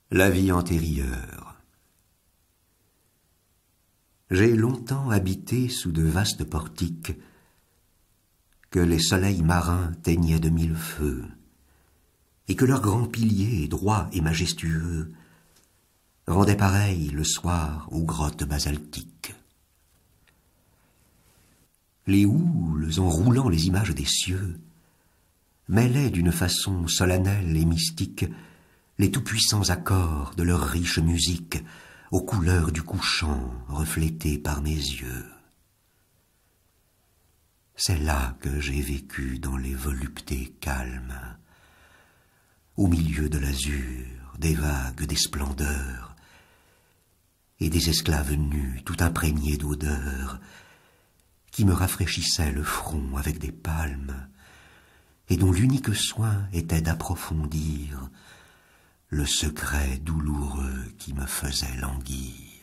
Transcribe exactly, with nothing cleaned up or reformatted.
La vie antérieure. J'ai longtemps habité sous de vastes portiques que les soleils marins teignaient de mille feux, et que leurs grands piliers, droits et majestueux, rendaient pareil le soir aux grottes basaltiques. Les houles, en roulant les images des cieux, mêlaient d'une façon solennelle et mystique les tout-puissants accords de leur riche musique aux couleurs du couchant reflétées par mes yeux. C'est là que j'ai vécu dans les voluptés calmes, au milieu de l'azur, des vagues, des splendeurs, et des esclaves nus tout imprégnés d'odeurs, qui me rafraîchissaient le front avec des palmes, et dont l'unique soin était d'approfondir le secret douloureux qui me faisait languir.